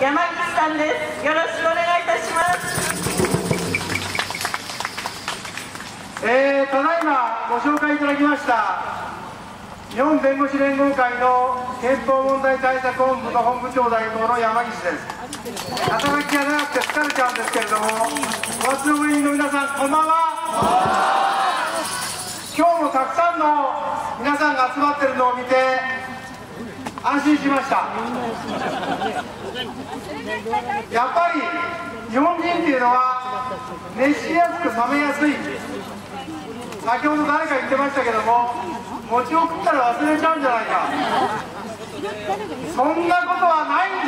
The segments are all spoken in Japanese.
山岸さんです。よろしくお願いいたします。 ただいまご紹介いただきました日本弁護士連合会の憲法問題対策本部の本部長代行の山岸です。肩書きが長くて疲れちゃうんですけれども、お集まりの皆さん、こんばんは。今日もたくさんの皆さんが集まっているのを見て安心しました。やっぱり日本人っていうのは熱しやすく冷めやすい。先ほど誰か言ってましたけども、餅を食ったら忘れちゃうんじゃないか。そんなことはないんです。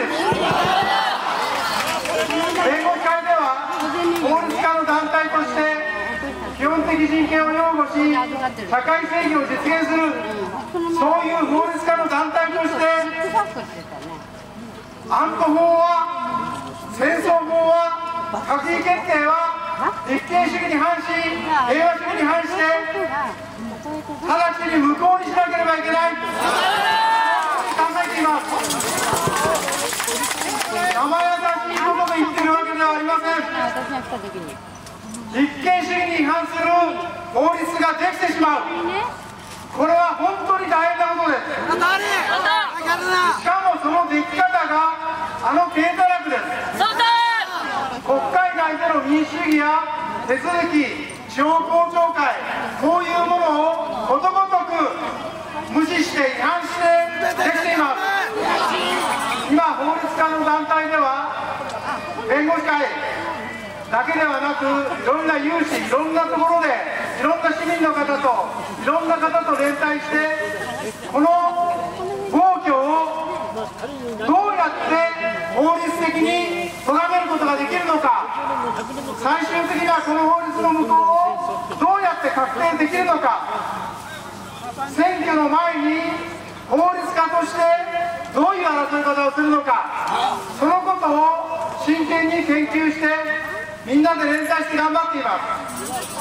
弁護士会では法律家の団体として基本的人権を擁護し、社会正義を実現する、そういう法律家の団体として安保法は、戦争法は、閣議決定は立憲主義に反し、平和主義に反して直ちに無効にしなければいけない、考えています。生優しいことで言ってるわけではありません。立憲主義に違反する法律ができてしまう、これは本当に大変なことです。しかもその出来方が軽多楽です。国会内での民主主義や手続き、地方公聴会、こういうものをことごとく無視して違反してできています。今法律家の団体では弁護士会だけではなく、いろんな有志、いろんなところでいろんな市民の方といろんな方と連帯して、この暴挙をどうやって法律的に咎めることができるのか、最終的にはこの法律の無効をどうやって確定できるのか、選挙の前に法律家としてどういう争い方をするのか、そのことを真剣に研究してみんなで連帯して頑張っています。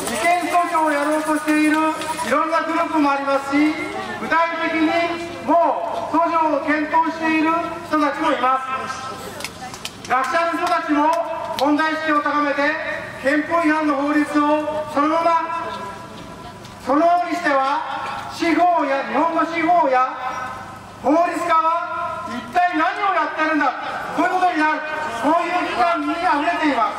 違憲訴訟をやろうとしているいろんなグループもありますし、具体的にもう訴状を検討している人たちもいます。学者の人たちも問題意識を高めて憲法違反の法律をそのままそのようにしては、司法や日本の司法や法律家は一体何をやってるんだ、こういうことになる、こういう機関にあふれています。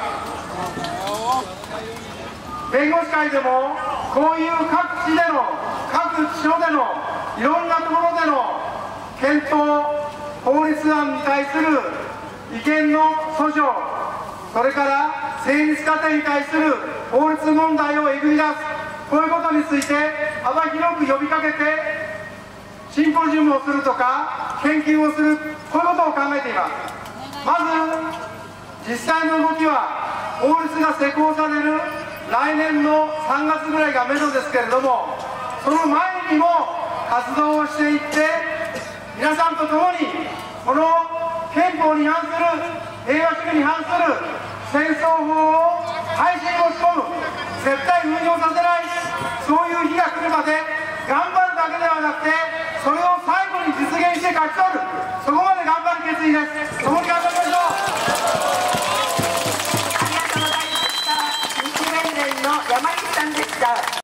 弁護士会でもこういう各地での各地所でのいろんなところでの検討、法律案に対する違憲の訴訟、それから成立過程に対する法律問題をえぐり出す、こういうことについて幅広く呼びかけてシンポジウムをするとか研究をする、こういうことを考えています。まず実際の動きは法律が施行される来年の3月ぐらいがめどですけれども、その前にも活動をしていって、皆さんと共にこの憲法に反する、平和主義に反する戦争法を廃止に持ち込む、絶対運用させない、そういう日が来るまで頑張るだけではなくて、それを最後に実現して勝ち取る、そこまで頑張る決意です。共に頑張りましょう。 ありがとうございました。日弁連の山岸さんでした。